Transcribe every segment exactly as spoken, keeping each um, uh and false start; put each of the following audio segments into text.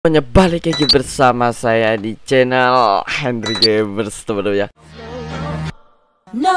Semuanya balik lagi bersama saya di channel Henry Gamers, teman-teman ya. No.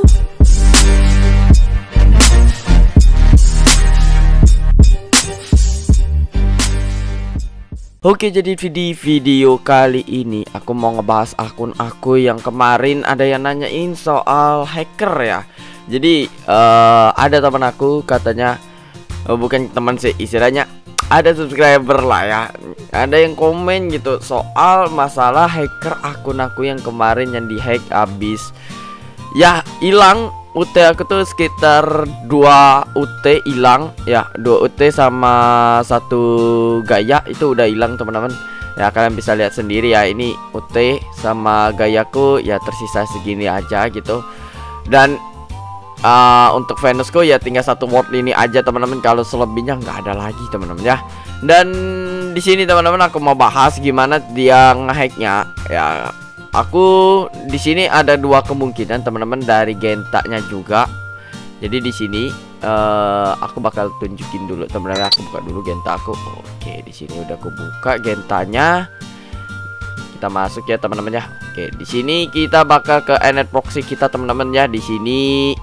Oke, jadi di video kali ini aku mau ngebahas akun aku yang kemarin ada yang nanyain soal hacker ya. Jadi uh, ada teman aku katanya, uh, bukan teman sih, istilahnya ada subscriber lah ya, ada yang komen gitu soal masalah hacker akun aku yang kemarin yang dihack abis ya hilang. U T aku tuh sekitar dua U T hilang ya, dua U T sama satu gaya itu udah hilang teman-teman ya. Kalian bisa lihat sendiri ya, ini U T sama gayaku ya tersisa segini aja gitu. Dan Uh, untuk Venusku ya tinggal satu word ini aja teman-teman, kalau selebihnya nggak ada lagi teman-teman ya. Dan di sini teman-teman aku mau bahas gimana dia ngehacknya ya. Aku di sini ada dua kemungkinan teman-teman, dari Genta-nya juga. Jadi di sini uh, aku bakal tunjukin dulu teman-teman. Aku buka dulu Genta aku. Oke, di sini udah aku buka Genta-nya. Kita masuk ya teman-teman ya. Oke, di sini kita bakal ke Enet Proxy kita teman-teman ya. Di sini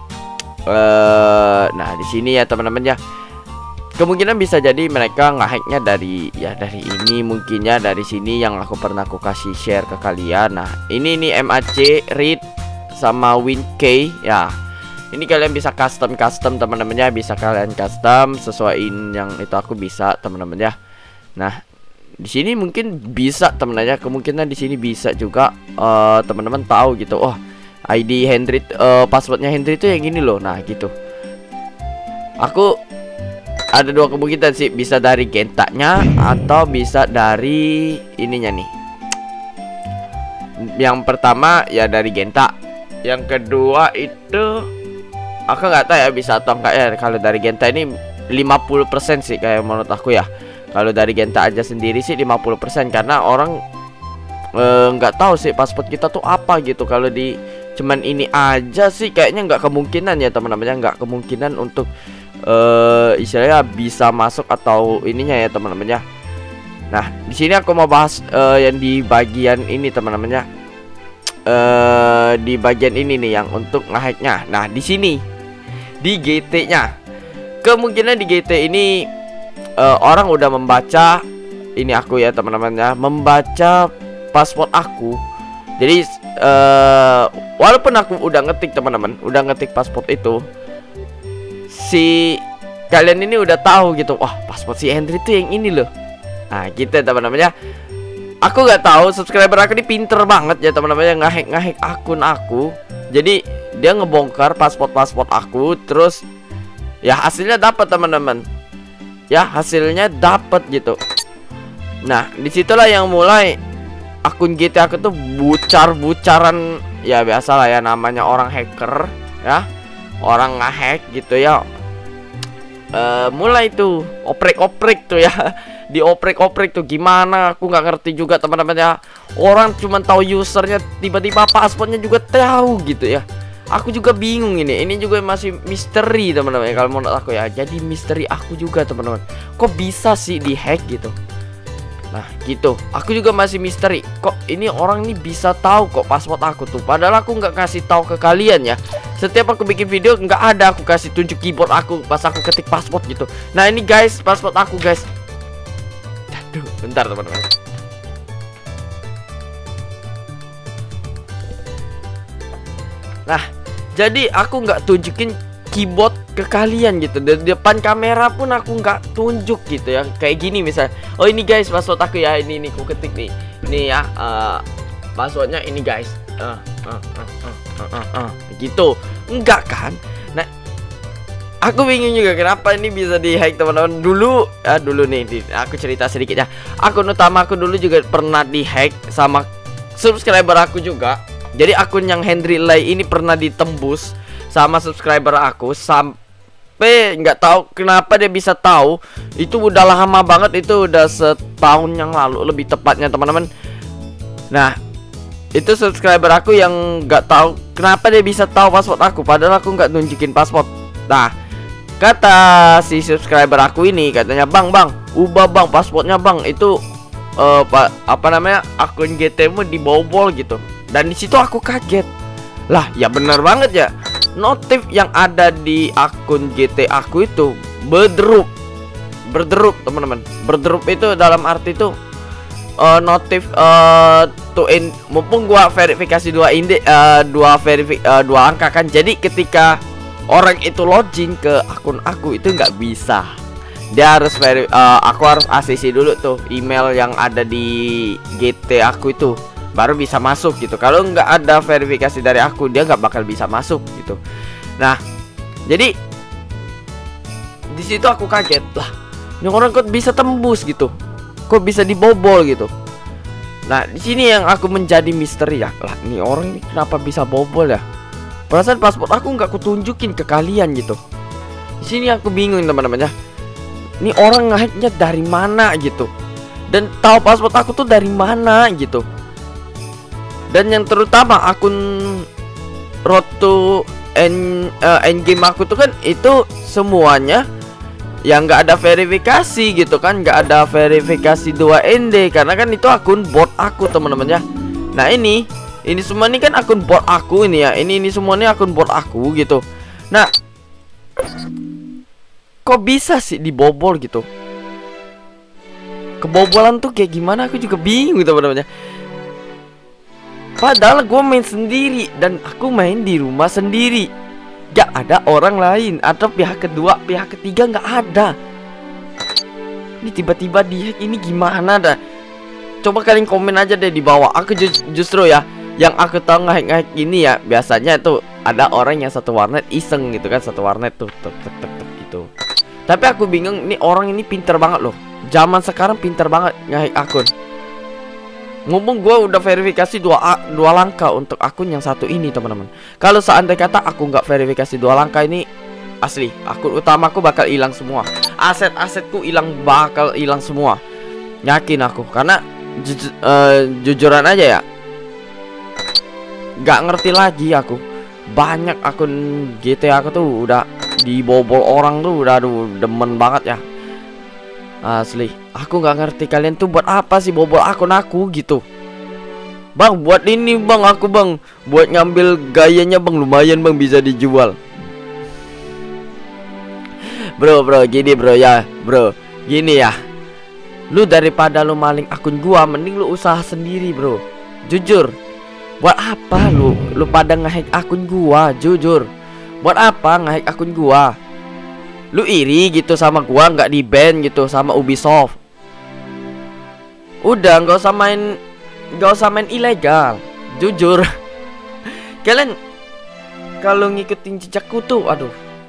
Uh, nah di sini ya teman-teman ya, kemungkinan bisa jadi mereka ngehacknya dari ya dari ini, mungkinnya dari sini yang aku pernah aku kasih share ke kalian. Nah ini ini M A C, read sama WinK ya. Ini kalian bisa custom custom teman-teman ya, bisa kalian custom sesuaiin yang itu aku bisa teman-teman ya. Nah di sini mungkin bisa teman-teman ya, kemungkinan di sini bisa juga uh, teman-teman tahu gitu. Oh, I D Henry, uh, passwordnya Henry itu yang gini loh. Nah gitu. Aku ada dua kemungkinan sih, bisa dari Genta-nya atau bisa dari ininya nih. Yang pertama ya dari Genta. Yang kedua itu aku nggak tahu ya bisa atau enggak ya. Kalau dari Genta ini lima puluh persen sih kayak menurut aku ya. Kalau dari Genta aja sendiri sih lima puluh persen, karena orang nggak uh, tahu sih password kita tuh apa gitu. Kalau di cuman ini aja sih kayaknya nggak kemungkinan ya teman-teman ya, nggak kemungkinan untuk uh, istilahnya bisa masuk atau ininya ya teman-teman ya. Nah di sini aku mau bahas uh, yang di bagian ini teman-teman ya, uh, di bagian ini nih yang untuk ngehacknya. Nah di sini di G T-nya, kemungkinan di G T ini uh, orang udah membaca ini aku ya teman-teman ya, membaca password aku. Jadi uh, walaupun aku udah ngetik teman-teman, udah ngetik password itu, si kalian ini udah tahu gitu, wah password si Henry itu yang ini loh. Nah gitu teman-teman ya. Aku nggak tahu, subscriber aku ini pinter banget ya teman-teman ya, ngehack ngehack akun aku. Jadi dia ngebongkar password-password aku, terus ya hasilnya dapat teman-teman. Ya hasilnya dapat gitu. Nah disitulah yang mulai akun G T aku tuh bucar-bucaran ya, biasalah ya namanya orang hacker ya, orang ngehack gitu ya. E, mulai tuh oprek-oprek tuh ya, dioprek-oprek tuh gimana aku nggak ngerti juga teman-teman ya. Orang cuma tahu usernya, tiba-tiba passwordnya juga tahu gitu ya. Aku juga bingung ini, ini juga masih misteri teman-teman ya, kalau menurut aku ya. Jadi misteri aku juga teman-teman, kok bisa sih dihack gitu. Nah gitu, aku juga masih misteri, kok ini orang nih bisa tahu kok password aku tuh, padahal aku nggak kasih tahu ke kalian ya. Setiap aku bikin video nggak ada aku kasih tunjuk keyboard aku pas aku ketik password gitu. Nah ini guys password aku guys. Aduh bentar teman-teman. Nah jadi aku nggak tunjukin keyboard ke kalian gitu, dari depan kamera pun aku nggak tunjuk gitu ya, kayak gini misalnya. Oh ini guys password aku ya, ini nih aku ketik nih, ini ya uh, passwordnya ini guys, uh, uh, uh, uh, uh, uh, uh, gitu, enggak kan? Nah aku bingung juga kenapa ini bisa dihack teman-teman. Dulu ya dulu nih di, aku cerita sedikit ya, akun utama aku dulu juga pernah dihack sama subscriber aku juga. Jadi akun yang Henry Lay ini pernah ditembus sama subscriber aku, sampai nggak tahu kenapa dia bisa tahu. Itu udah lama banget, itu udah setahun yang lalu lebih tepatnya teman-teman. Nah itu subscriber aku yang nggak tahu kenapa dia bisa tahu password aku, padahal aku nggak nunjukin password. Nah kata si subscriber aku ini katanya, bang bang ubah bang passwordnya bang, itu uh, pa, apa namanya akun G T-mu dibobol gitu. Dan di situ aku kaget. Lah, ya benar banget ya. Notif yang ada di akun G T aku itu berderup. Berderup, teman-teman. Berderup itu dalam arti itu uh, notif uh, to in, mumpung gua verifikasi dua inde uh, dua verifi uh, dua angka kan. Jadi ketika orang itu login ke akun aku itu nggak bisa. Dia harus veri uh, aku harus A C C dulu tuh email yang ada di G T aku itu, baru bisa masuk gitu. Kalau nggak ada verifikasi dari aku, dia nggak bakal bisa masuk gitu. Nah, jadi di situ aku kaget lah. Ini orang kok bisa tembus gitu, kok bisa dibobol gitu. Nah, di sini yang aku menjadi misteri ya. Lah, ini orang ini kenapa bisa bobol ya? Perasaan paspor aku nggak kutunjukin ke kalian gitu. Di sini aku bingung teman-teman ya. Ini orang ngehacknya dari mana gitu, dan tahu paspor aku tuh dari mana gitu. Dan yang terutama akun road to end, uh, end game aku tuh kan itu semuanya yang nggak ada verifikasi gitu kan, nggak ada verifikasi dua N D karena kan itu akun bot aku teman-teman ya. Nah ini ini semua ini kan akun bot aku ini ya, ini ini semuanya akun bot aku gitu. Nah, kok bisa sih dibobol gitu? Kebobolan tuh kayak gimana aku juga bingung teman-teman ya. Padahal gue main sendiri dan aku main di rumah sendiri, gak ada orang lain atau pihak kedua, pihak ketiga nggak ada. Ini tiba-tiba dihack, ini gimana dah? Coba kalian komen aja deh di bawah. Aku ju justru ya, yang aku tahu ngehack-ngehack ini ya biasanya tuh ada orang yang satu warnet iseng gitu kan, satu warnet tuh tek tek tek tek gitu. Tapi aku bingung, nih orang ini pinter banget loh. Zaman sekarang pinter banget ngehack akun. Ngomong gue udah verifikasi dua, dua langkah untuk akun yang satu ini teman-teman. Kalau seandainya kata aku nggak verifikasi dua langkah ini, asli akun utamaku bakal hilang semua. Aset-asetku hilang, bakal hilang semua. Yakin aku, karena ju uh, jujuran aja ya, nggak ngerti lagi aku. Banyak akun G T aku tuh udah dibobol orang tuh, udah aduh demen banget ya. Asli, aku nggak ngerti kalian tuh buat apa sih bobol akun aku gitu. Bang, buat ini bang, aku bang, buat ngambil gayanya bang, lumayan bang, bisa dijual. Bro, bro, gini bro ya, bro, gini ya. Lu daripada lu maling akun gua, mending lu usaha sendiri bro. Jujur, buat apa lu, lu pada ngehack akun gua, jujur. Buat apa ngehack akun gua? Lu iri gitu sama gua nggak di ban gitu sama Ubisoft. Udah nggak usah main, nggak usah main ilegal. Jujur, kalian kalau ngikutin jejakku tuh, aduh,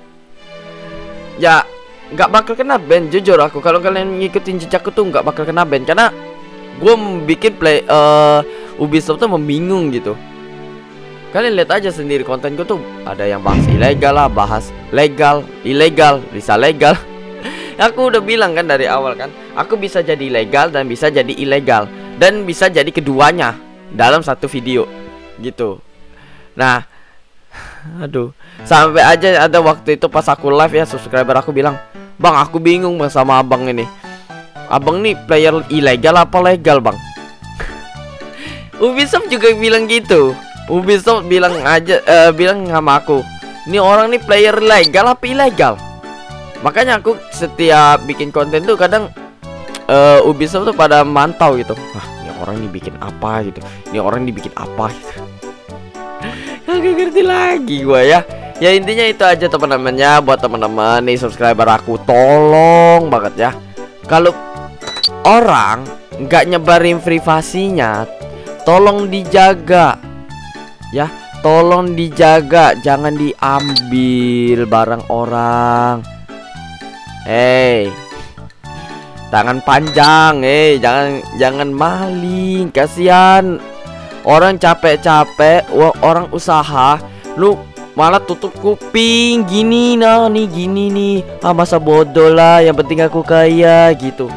ya nggak bakal kena ban. Jujur aku, kalau kalian ngikutin jejakku tuh nggak bakal kena ban karena gua bikin play uh, Ubisoft tuh membingung gitu. Kalian lihat aja sendiri konten gue tuh, ada yang bahas ilegal lah, bahas legal, ilegal, bisa legal. Aku udah bilang kan dari awal kan, aku bisa jadi legal dan bisa jadi ilegal, dan bisa jadi keduanya dalam satu video gitu. Nah, aduh, sampai aja ada waktu itu pas aku live ya, subscriber aku bilang, bang aku bingung bang sama abang ini. Abang nih player ilegal apa legal bang? Ubisoft juga bilang gitu. Ubisoft bilang aja, uh, bilang sama aku, ini orang nih player legal apa ilegal. Makanya aku setiap bikin konten tuh kadang uh, Ubisoft tuh pada mantau gitu. Wah, ini orang ini bikin apa gitu, ini orang ini bikin apa gitu. Gak ngerti lagi gua ya. Ya intinya itu aja teman-temannya. Buat teman-teman nih subscriber aku, tolong banget ya, kalau orang nggak nyebarin privasinya, tolong dijaga. Ya, tolong dijaga, jangan diambil barang orang. Hei, tangan panjang, hei, jangan jangan maling, kasihan. Orang capek-capek, orang usaha, lu malah tutup kuping gini nah nih, gini nih. Ah, masa bodoh lah, yang penting aku kaya gitu.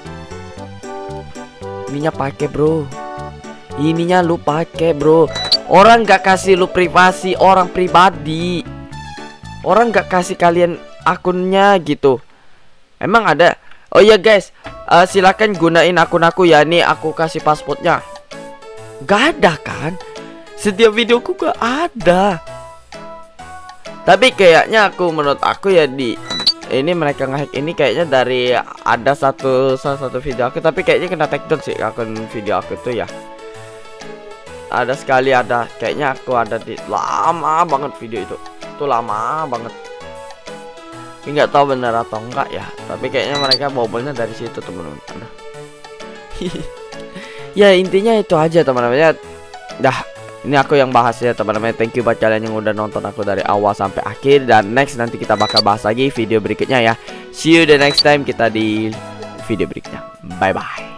Ininya pakai, bro. Ininya lu pakai, bro. Orang gak kasih lu privasi, orang pribadi. Orang gak kasih kalian akunnya gitu. Emang ada. Oh iya guys, uh, silakan gunain akun aku ya. Nih aku kasih passwordnya. Gak ada kan? Setiap videoku gak ada. Tapi kayaknya aku menurut aku ya di ini mereka ngehack ini kayaknya dari ada satu salah satu video aku, tapi kayaknya kena take down sih akun video aku tuh ya. Ada sekali ada, kayaknya aku ada di lama banget video itu. Itu lama banget. Tapi nggak tahu benar atau enggak ya. Tapi kayaknya mereka bobolnya dari situ teman-teman. Ya intinya itu aja teman-teman ya. Dah, ini aku yang bahas ya teman-teman. Thank you buat kalian yang udah nonton aku dari awal sampai akhir. Dan next nanti kita bakal bahas lagi video berikutnya ya. See you the next time, kita di video berikutnya. Bye bye.